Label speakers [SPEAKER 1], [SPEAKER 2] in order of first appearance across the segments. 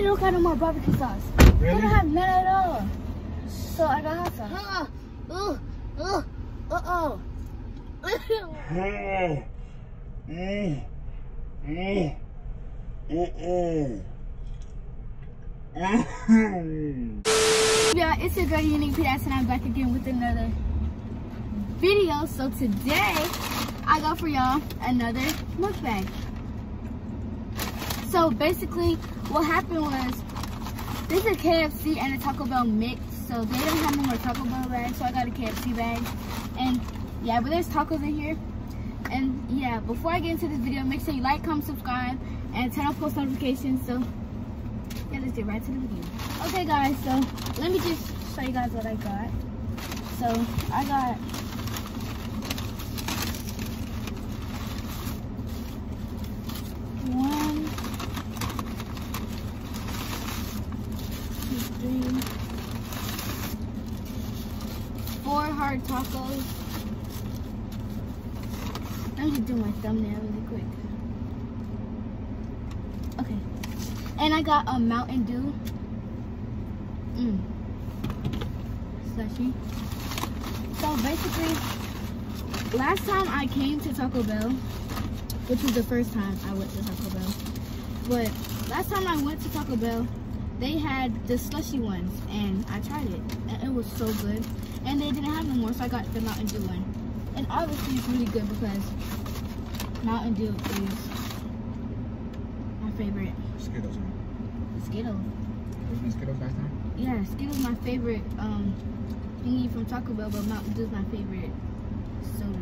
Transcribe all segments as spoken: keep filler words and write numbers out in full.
[SPEAKER 1] don't got no more barbecue sauce.
[SPEAKER 2] Really?
[SPEAKER 1] They don't have none at all. So I got hot sauce. Uh oh. Uh oh. Uh oh. Yeah, it's your girl Unique Pedas, and I'm back again with another video. So today I got for y'all another mukbang. So basically what happened was, this is a K F C and a Taco Bell mix, so they don't have no more Taco Bell bags, so I got a K F C bag. And yeah, but there's tacos in here. And yeah, before I get into this video, make sure you like, comment, subscribe, and turn on post notifications. So yeah, let's get right to the video. Okay guys, so let me just show you guys what I got. So I got one, two, three, four hard tacos. I'm just doing my thumbnail really quick. Okay. And I got a Mountain Dew. Mmm. Slushy. So basically, last time I came to Taco Bell, which was the first time I went to Taco Bell, but last time I went to Taco Bell, they had the slushy ones, and I tried it, and it was so good. And they didn't have no more, so I got the Mountain Dew one. And obviously it's really good because Mountain Dew is my favorite.
[SPEAKER 2] Skittles, right?
[SPEAKER 1] Skittles.
[SPEAKER 2] Wasn't it Skittles last time?
[SPEAKER 1] Yeah, Skittles is my favorite um, thingy from Taco Bell, but Mountain Dew is my favorite soda.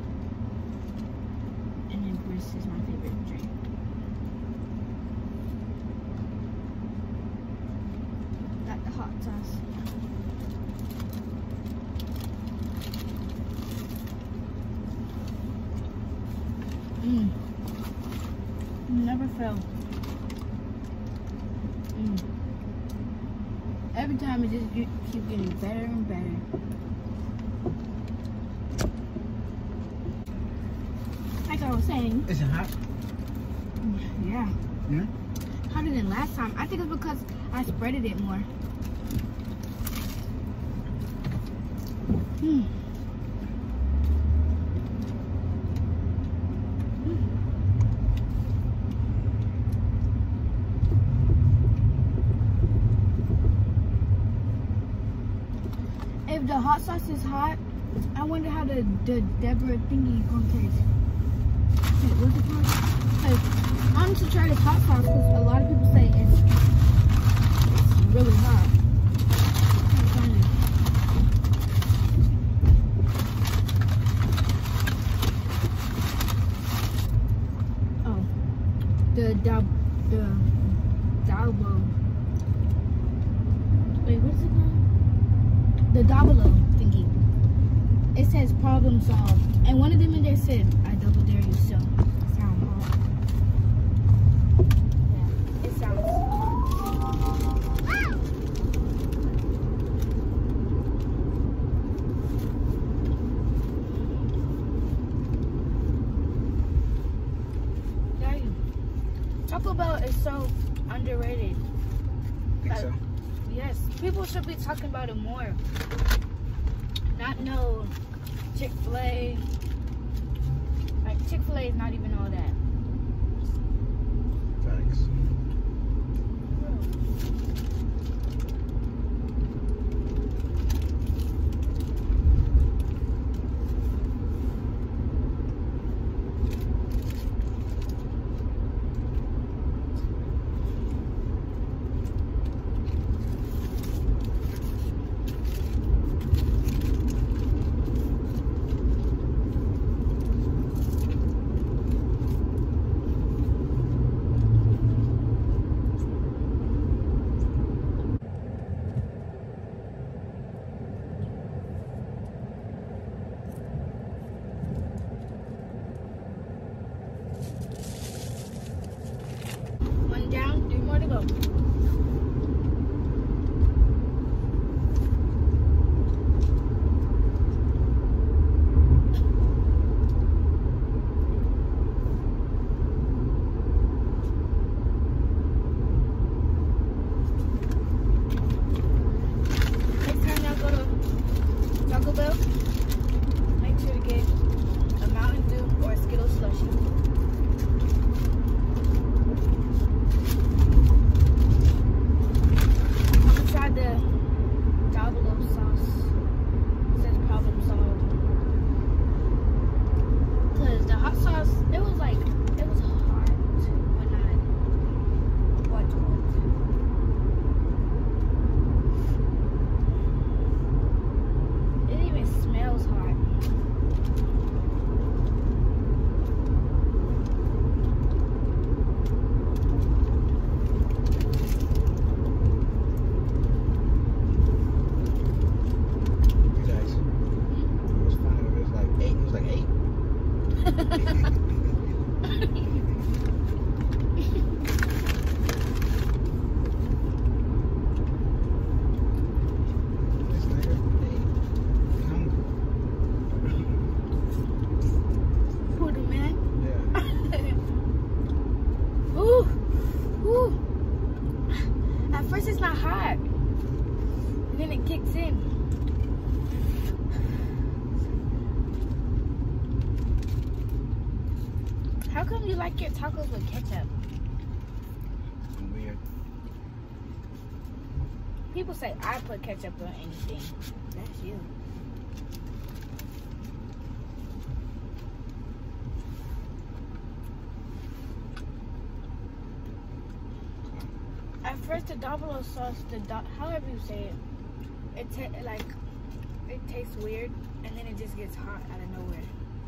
[SPEAKER 1] And then Briss is my favorite drink. Got the hot sauce. Mmm. Never fail. Mmm. Every time it just get, keep getting better and better. Like I was saying.
[SPEAKER 2] Is it hot?
[SPEAKER 1] Yeah.
[SPEAKER 2] Yeah?
[SPEAKER 1] Hotter than last time. I think it's because I spreaded it more. Hmm. If the hot sauce is hot, I wonder how the, the Deborah thingy gonna taste. Wait, what's it called? Cause I want to try this hot sauce because a lot of people say it's, it's really hot. Oh, the dab, the Dalbo. Wait, what's it called? The Double thingy. It says problem solved. And one of them in there said, I double dare you, so sound hot. Yeah, it sounds Dang. Taco Bell is so underrated.
[SPEAKER 2] I think
[SPEAKER 1] Like,
[SPEAKER 2] so.
[SPEAKER 1] yes, people should be talking about it more. Not no Chick-fil-A. Like Chick-fil-A is not even all that.
[SPEAKER 2] Thanks.
[SPEAKER 1] not hot. And then it kicks in. How come you like your tacos with ketchup?
[SPEAKER 2] Weird.
[SPEAKER 1] People say I put ketchup on anything. That's you. At first, the Domino sauce, the do however you say it, it ta like it tastes weird, and then it just gets hot out of nowhere.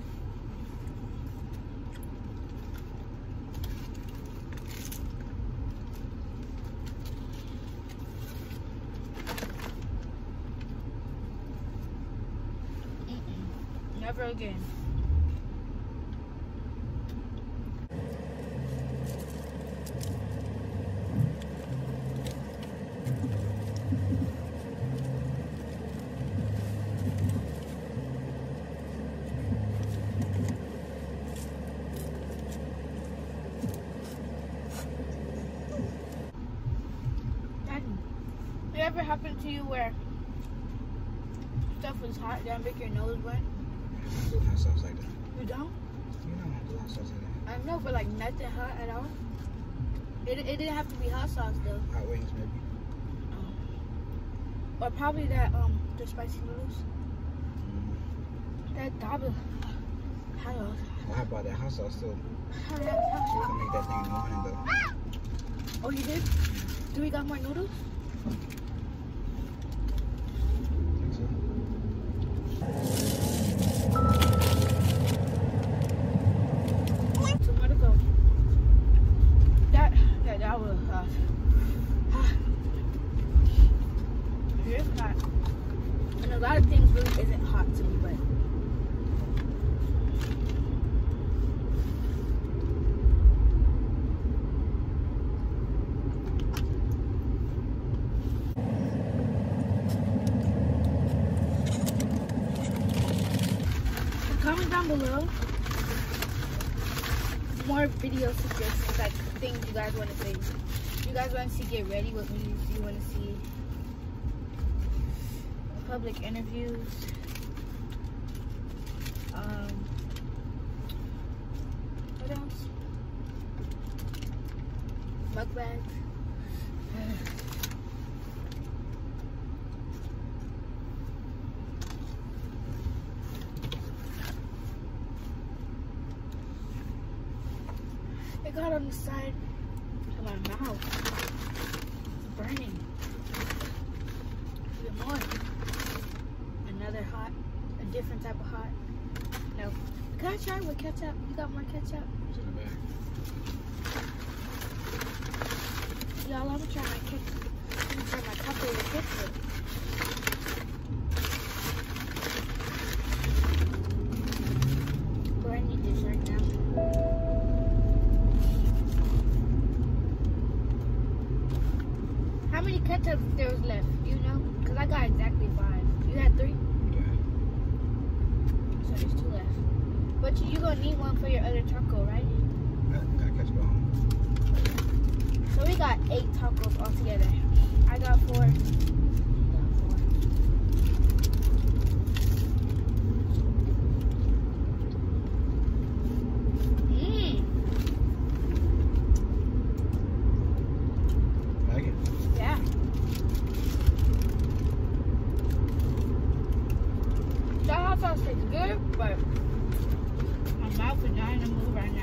[SPEAKER 1] Mm-mm. Never again. It ever happened to you where stuff was hot that make your nose run?
[SPEAKER 2] I don't do hot sauce like that.
[SPEAKER 1] You don't?
[SPEAKER 2] You know I don't do hot sauce like that.
[SPEAKER 1] I know, but like nothing hot at all. It, it didn't have to be hot sauce though.
[SPEAKER 2] Hot wings maybe.
[SPEAKER 1] Um, or probably that um the spicy noodles.
[SPEAKER 2] Mm.
[SPEAKER 1] That double. Hello.
[SPEAKER 2] Well, how about that hot sauce too?
[SPEAKER 1] Hello.
[SPEAKER 2] You can make that thing in the morning though.
[SPEAKER 1] Oh, you did? Do we got more noodles?
[SPEAKER 2] Think so?
[SPEAKER 1] So where to go? That, yeah, that was hot. It's hot. And a lot of things really isn't hot to me, but comment down below more video suggestions, like things you guys want to see. You guys want to see get ready with me? You want to see public interviews? Um, what else? Mukbangs. It got on the side of my mouth. It's burning. Even more. Another hot, a different type of hot. No. Can I try with ketchup? You got more ketchup?
[SPEAKER 2] It's in the bag.
[SPEAKER 1] Y'all, I'm gonna try my ketchup. I'm gonna try my taco with ketchup. But I need this right now. How many ketchups there was left? You know? Because I got exactly five. You had three?
[SPEAKER 2] Yeah.
[SPEAKER 1] So there's two left. But you, you gonna need one for your other taco, right?
[SPEAKER 2] Got, gotta catch it home.
[SPEAKER 1] So we got eight tacos altogether. I got four. You got four. Mmm.
[SPEAKER 2] Like it?
[SPEAKER 1] Yeah. That hot sauce tastes good, but my mouth is dying to move right now.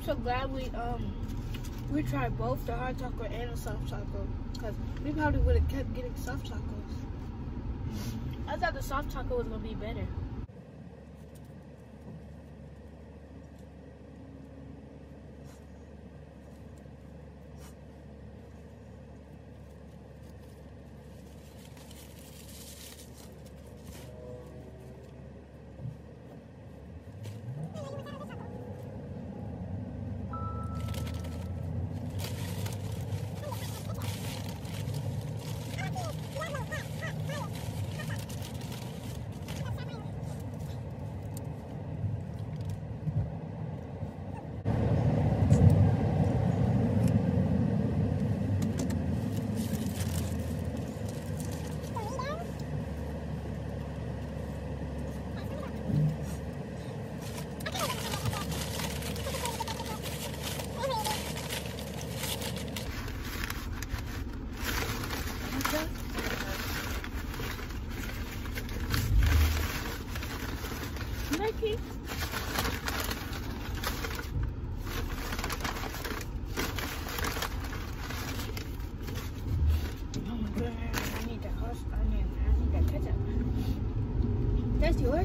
[SPEAKER 1] I'm so glad we um we tried both the hard taco and the soft taco, because we probably would have kept getting soft tacos. I thought the soft taco was gonna be better. Mikey. Oh my goodness, I need that hot, I need, I need that ketchup. That's yours?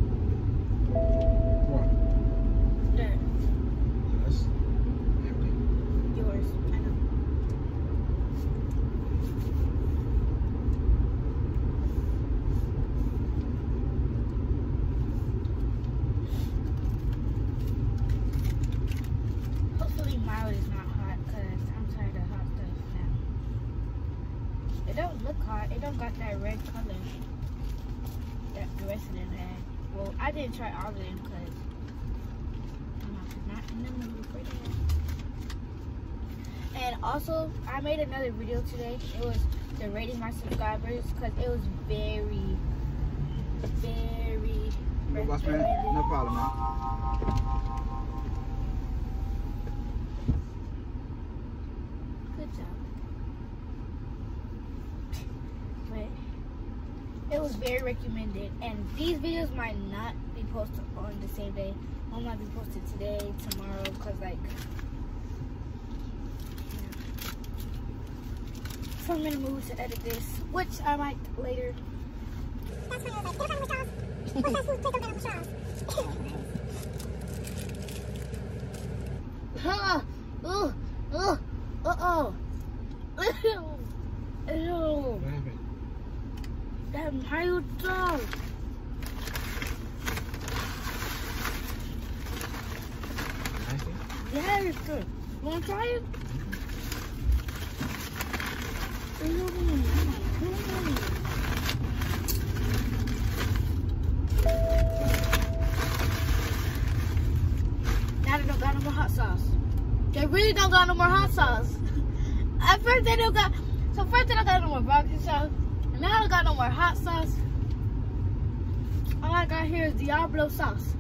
[SPEAKER 2] What?
[SPEAKER 1] There.
[SPEAKER 2] Yes. Empty.
[SPEAKER 1] Yours. I know. Hopefully mild is not hot, because I'm tired of hot stuff now. It don't look hot. It don't got that red color that the rest of them had. Well, I didn't try all of them because I'm not in the mood for that. And also, I made another video today. It was the rating my subscribers, because it was very, very
[SPEAKER 2] No, boss man.
[SPEAKER 1] recommended.
[SPEAKER 2] No problem, man.
[SPEAKER 1] Good job. But it was very recommended, and these videos might not be posted on the same day. One might be posted today, tomorrow, because like, yeah. So I'm in the mood to edit this, which I might later. That's when I was like, get on the Huh? Oh, oh, uh oh. Ew. Ew.
[SPEAKER 2] What happened?
[SPEAKER 1] That mild sauce.
[SPEAKER 2] Nasty?
[SPEAKER 1] Yeah, it's good. You wanna try it? Ew. Now they don't got no more hot sauce. They really don't got no more hot sauce. At first they don't got, so first they don't got no more barbecue sauce. And now they got no more hot sauce. All I got here is Diablo sauce.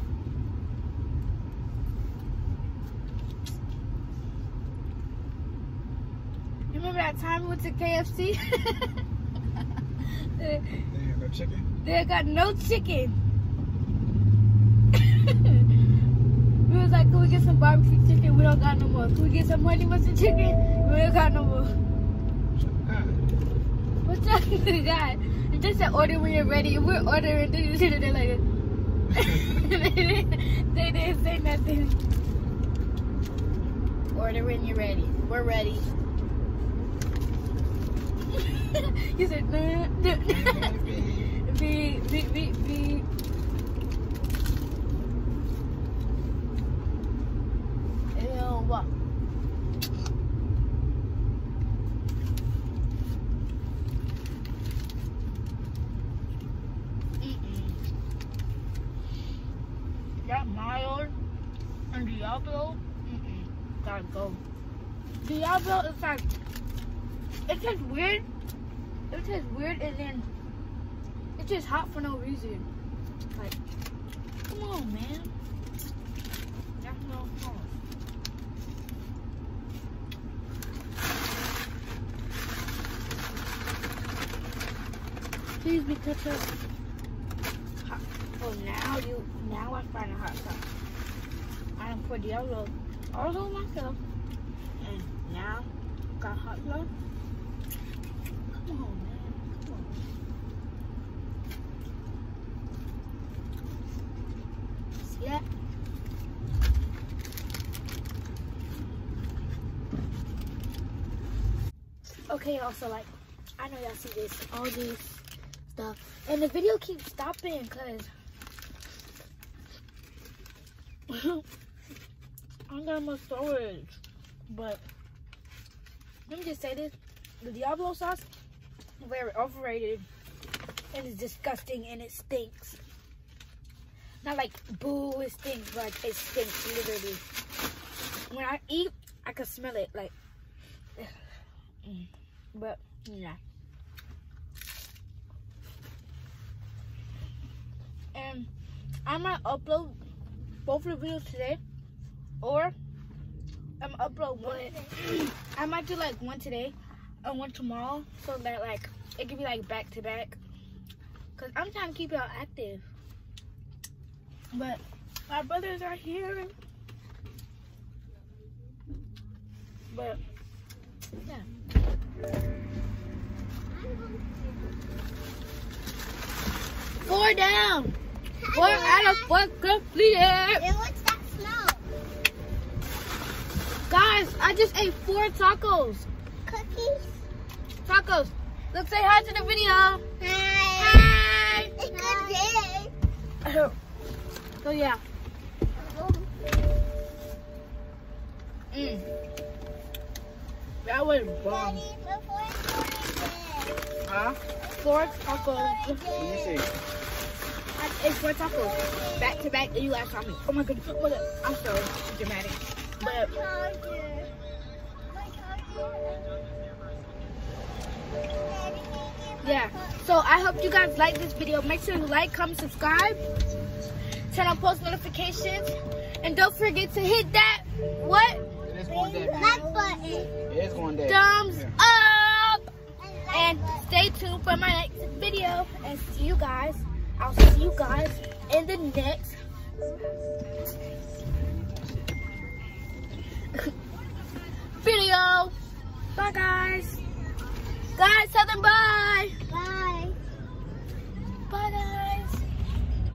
[SPEAKER 1] You remember that time we went to K F C? they,
[SPEAKER 2] They have no chicken?
[SPEAKER 1] they got no chicken. We was like, can we get some barbecue chicken? We don't got no more. Can we get some honey mustard chicken? We don't got no more.
[SPEAKER 2] God.
[SPEAKER 1] What's up with the guy? They just said order when you're ready. We're ordering. They just sit there like this. they, didn't, they didn't say nothing. Order when you're ready. We're ready. You said no, no. Beep, beep, beep, beep. Ew. That mild and Diablo, mm-mm, gotta go. Diablo is like, it tastes weird. It tastes weird, and then it's just hot for no reason. Like, come on, man. That's no fun. Please be ketchup. Hot. Oh, now you, now I find a hot sauce. I don't for Diablo all on myself. And now, got hot blood. Come on, man. Come on. See that? Okay, also, like, I know y'all see this, all this stuff. And the video keeps stopping because I don't got much storage. But let me just say this, the Diablo sauce is very overrated and it's disgusting and it stinks. Not like boo, it stinks, but like it stinks literally. When I eat, I can smell it like, but yeah. And I might upload both of the videos today, or I'm gonna upload one. I might do like one today and one tomorrow, so that like it can be like back to back. Cause I'm trying to keep y'all active. But my brothers are here. But yeah. Four down. Four out of four completed.
[SPEAKER 3] And what's that smell?
[SPEAKER 1] Guys, I just ate four tacos.
[SPEAKER 3] Cookies?
[SPEAKER 1] Tacos. Look, say hi to the video.
[SPEAKER 3] Hi.
[SPEAKER 1] Hi.
[SPEAKER 3] It's good day.
[SPEAKER 1] So yeah. Mm. That was bomb.
[SPEAKER 3] Daddy, before I go to
[SPEAKER 2] Huh?
[SPEAKER 1] Four tacos.
[SPEAKER 2] Let me see.
[SPEAKER 1] I ate four tacos. Back to back, and you last saw me. Oh my goodness. Hold up. I'm so dramatic. But yeah. So I hope you guys like this video. Make sure you like, comment, subscribe. Turn on post notifications. And don't forget to hit that, what?
[SPEAKER 2] It is going day.
[SPEAKER 3] like button.
[SPEAKER 2] It is going day.
[SPEAKER 1] Thumbs
[SPEAKER 2] Yeah.
[SPEAKER 1] up. And stay tuned for my next video. And see you guys. I'll see you guys in the next video. Bye, guys.